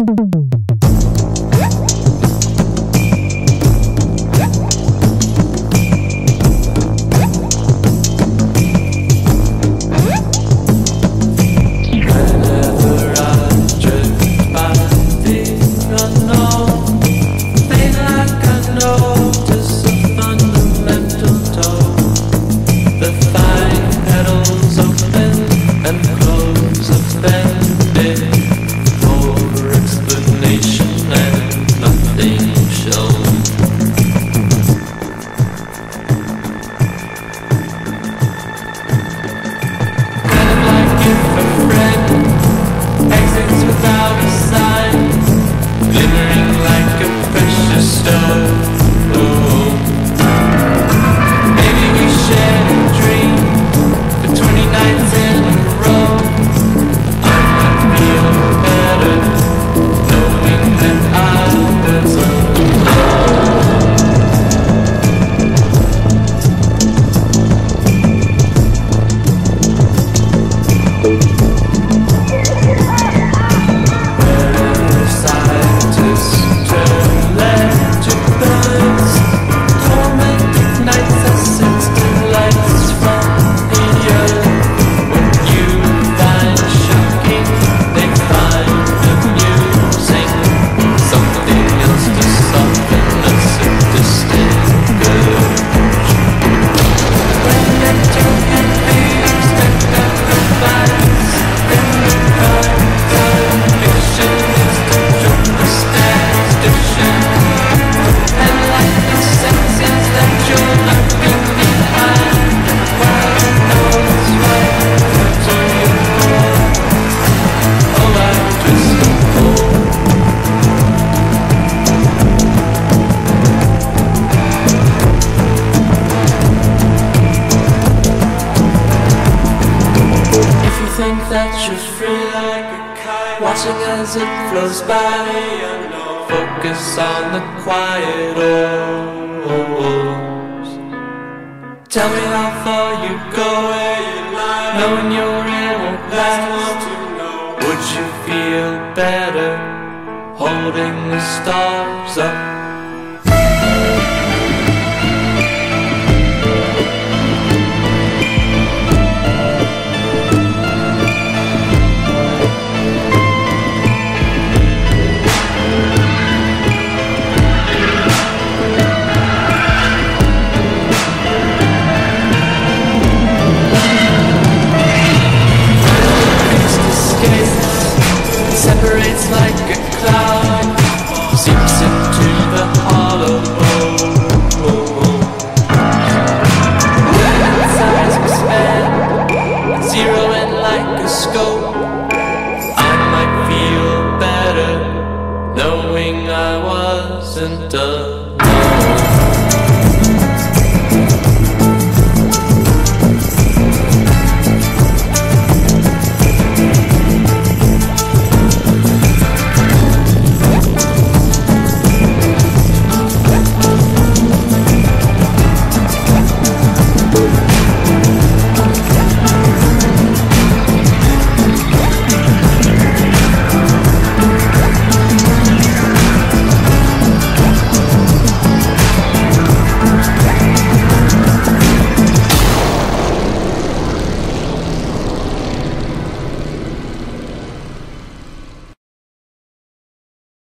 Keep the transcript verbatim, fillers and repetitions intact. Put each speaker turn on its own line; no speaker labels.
That you're free like a kite, watching as it flows by. Focus on the quiet oars. Tell me how far you go, knowing you're in won't last. Would you feel better holding the stars up? Separates like a cloud, seeps into the hollow. Size expand, zero in like a scope. I might feel better knowing I wasn't done.